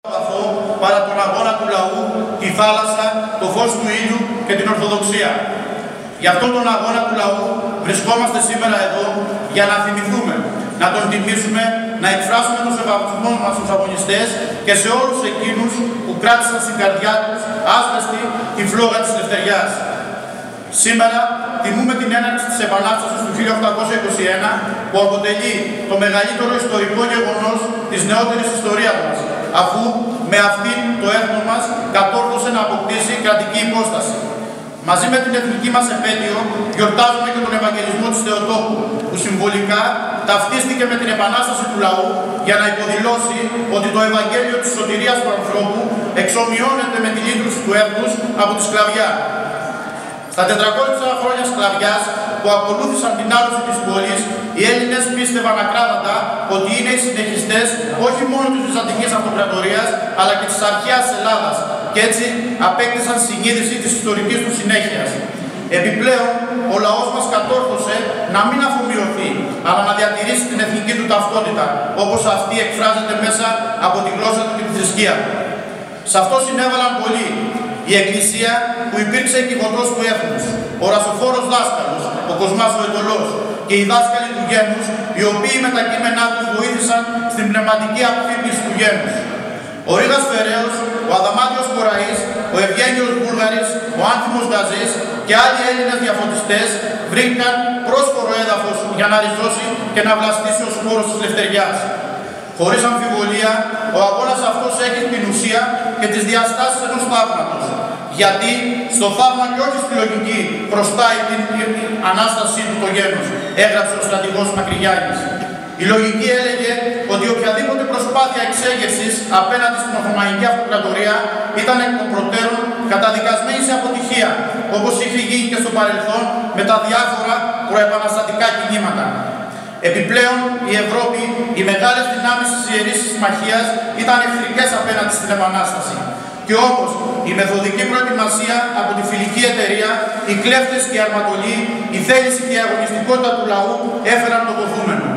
Παρά τον αγώνα του λαού, τη θάλασσα, το φως του ήλιου και την Ορθοδοξία. Γι' αυτόν τον αγώνα του λαού βρισκόμαστε σήμερα εδώ για να θυμηθούμε, να τον τιμήσουμε, να εκφράσουμε τον σεβασμό μας στους αγωνιστές και σε όλους εκείνους που κράτησαν στην καρδιά τους άσβεστη τη φλόγα της ελευθεριάς. Σήμερα τιμούμε την έναρξη της Επανάστασης του 1821 που αποτελεί το μεγαλύτερο ιστορικό γεγονός της νεότερης ιστορίας μας, αφού με αυτήν το έθνο μας κατόρθωσε να αποκτήσει κρατική υπόσταση. Μαζί με την εθνική μας επέτειο γιορτάζουμε και τον Ευαγγελισμό της Θεοτόκου, που συμβολικά ταυτίστηκε με την Επανάσταση του λαού για να υποδηλώσει ότι το Ευαγγέλιο της σωτηρίας του ανθρώπου εξομοιώνεται με τη λύτρωση του έθνους από τη σκλαβιά. Στα 400 χρόνια σκλαβιάς που ακολούθησαν την άλωση της πόλης, οι Έλληνες πίστευαν ακράδαντα ότι είναι οι συνεχιστές όχι μόνο της Βυζαντινής Αυτοκρατορίας, αλλά και της αρχαίας Ελλάδας, και έτσι απέκτησαν συνείδηση της ιστορικής του συνέχειας. Επιπλέον, ο λαός μας κατόρθωσε να μην αφομοιωθεί, αλλά να διατηρήσει την εθνική του ταυτότητα, όπως αυτή εκφράζεται μέσα από τη γλώσσα του και τη θρησκεία του. Σε αυτό συνέβαλαν πολλοί. Η Εκκλησία που υπήρξε εκκηγωτός του έθνους, ο ρασοφόρος δάσκαλος, ο Κοσμάς ο Αιτωλός και οι δάσκαλοι του γένους, οι οποίοι με τα κείμενά τους βοήθησαν στην πνευματική αφύπνιση του γένους. Ο Ρήγας Φεραίος, ο Αδαμάντιος Κοραής, ο Ευγένιος Βούλγαρης, ο Άνθιμος Γαζής και άλλοι Έλληνες διαφωτιστές βρήκαν πρόσφορο έδαφος για να ριζώσει και να βλαστήσει ο σπόρος της ελευθεριάς. Χωρίς αμφιβολία, ο αγώνας αυτός έχει την ουσία και τις διαστάσεις ενός θαύματος. Γιατί στο θαύμα και όχι στη λογική προστάει την Ανάστασή του το γένος, έγραψε ο στρατηγός Μακρυγιάννης. Η λογική έλεγε ότι οποιαδήποτε προσπάθεια εξέγερσης απέναντι στην Οθωμανική Αυτοκρατορία ήταν εκ των προτέρων καταδικασμένη σε αποτυχία, όπως είχε γίνει και στο παρελθόν με τα διάφορα προεπαναστατικά κινήματα. Επιπλέον, η Ευρώπη, οι μεγάλες δυνάμεις της Ιερής Συμμαχίας ήταν εχθρικές απέναντι στην Επανάσταση. Και όπως η μεθοδική προετοιμασία από τη φιλική εταιρεία, οι κλέφτες και οι αρματολοί, η θέληση και η αγωνιστικότητα του λαού έφεραν το ποθούμενο.